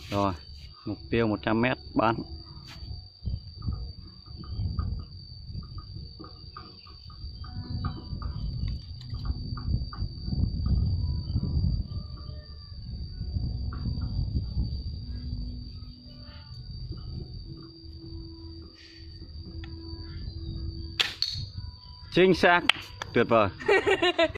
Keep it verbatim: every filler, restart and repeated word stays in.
Rồi, mục tiêu một trăm mét bắn. Chính xác, tuyệt vời.